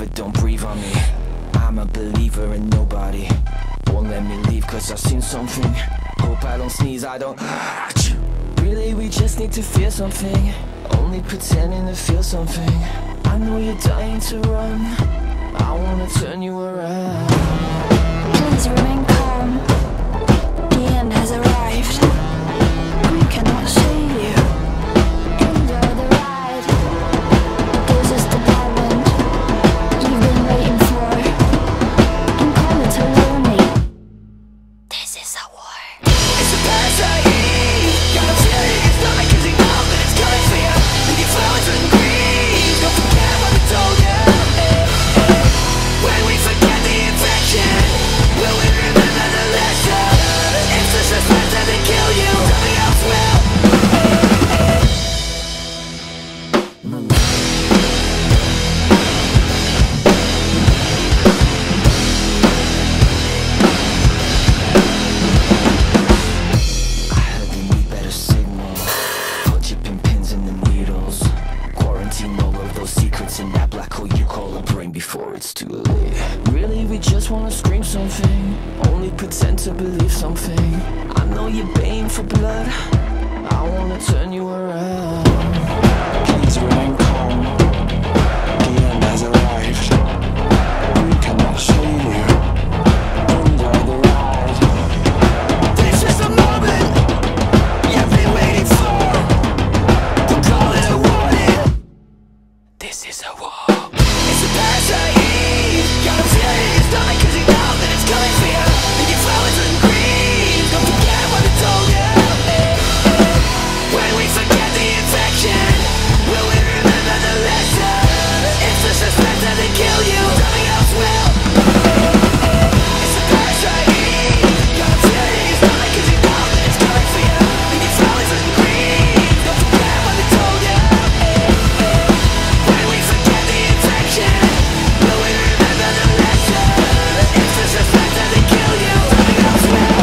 but don't breathe on me. I'm a believer in nobody. Won't let me leave cause I've seen something. Hope I don't sneeze, I don't. Really, we just need to feel something. Only pretending to feel something. I know you're dying to run. I wanna turn you around. Please remain calm. The end has arrived. We cannot save you. Enjoy the ride. This is the moment you've been waiting for. And call it a learning. This is a war. It's a parasite. Got a feeling in your stomach cause you know that it's coming for you. Leave your flowers and green. Don't forget what I told you. When we forget the infection, will we remember the lesson? It's the suspense that they kill you. Nothing else will. I heard they need better signal. Put your pins in the needles. Quarantine all of those secrets in that black hole you call a brain before it's too late. Really, we just wanna scream something. Only pretend to believe something. I know you're baying for blood. I wanna turn you around. Please remain calm. The end has arrived. We cannot save you. Enjoy the ride. This is the moment you've been waiting for. We'll call it a warning. This is a war. It's a parasite. Got a feeling in your stomach cause you know that it's coming for you. Leave your flowers and green. Don't forget what I told you. When we forget the infection, will we remember the lesson? It's the suspense that they kill you. Nothing else will. It's a parasite. Got a feeling in your stomach cause you know that it's coming for you. Leave your flowers and green. Don't forget what I told you. When we forget the infection, will we remember the lesson? It's the suspense that they kill you. Nothing else will.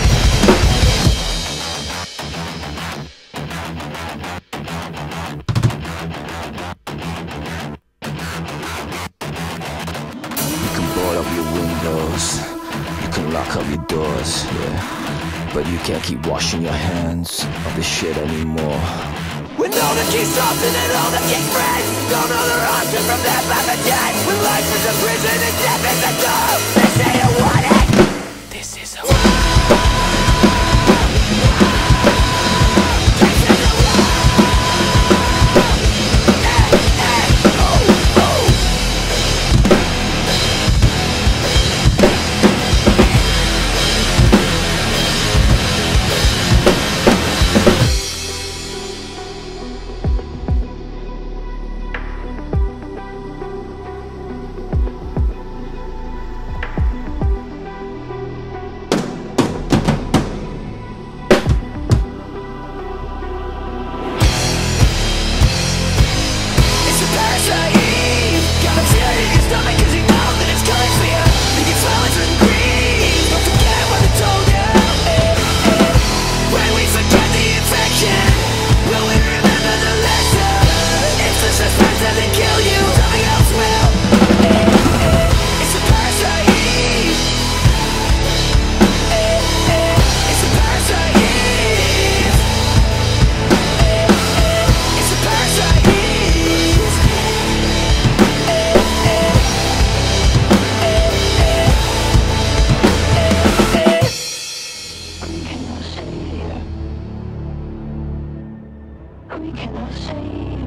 You can board up your windows, you can lock up your doors, yeah. But you can't keep washing your hands of this shit anymore. When all the keys soften and all the kicks break, don't know the option from that by the dead. When life is a prison and death is a door, they say you want it. This is a war. This is a war. Oh, oh. We cannot save